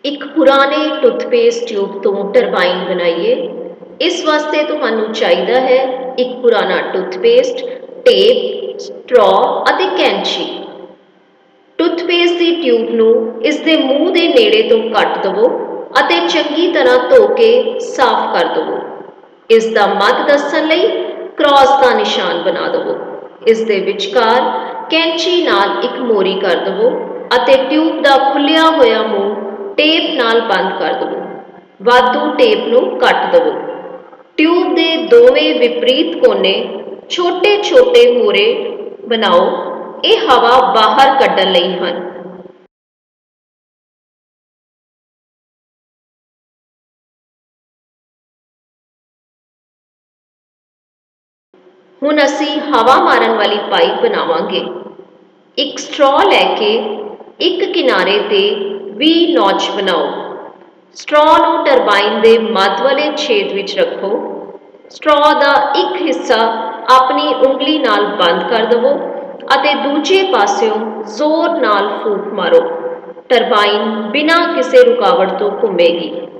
एक पुराने toothpaste tube तो टरबाइन बनाइए। इस वास्ते तुहानू चाहिदा है एक पुराना टूथपेस्ट, टेप, स्ट्रॉ अते कैंची। टूथपेस्ट की ट्यूब नू इस दे मूँह दे नेड़े तो कट दवो अते चंगी तरह धो के साफ कर दवो। इस दा मत दस्सण लई क्रॉस का निशान बना दवो। इस दे विचकार कैंची नाल एक मोरी कर दवो अते ट्यूब दा खुलिया होया मूँह टेप नाल बंद कर दवो। वाधू टेप नू कट दवो। ट्यूब दे दोवें विपरीत कोने छोटे छोटे मोरे बनाओ। ये हवा बाहर कड्ढण लई हन। हुण असी हवा मारन वाली पाइप बनावांगे। एक स्ट्रॉ लैके एक किनारे ते 20 नॉच बनाओ। स्ट्रॉ नू टरबाइन दे मध्य वाले छेद विच रखो। स्ट्रॉ दा एक हिस्सा अपनी उंगली नाल बंद कर दवो अते दूजे पास्यों जोर नाल फूक मारो। टरबाइन बिना किसी रुकावट तो घूमेगी।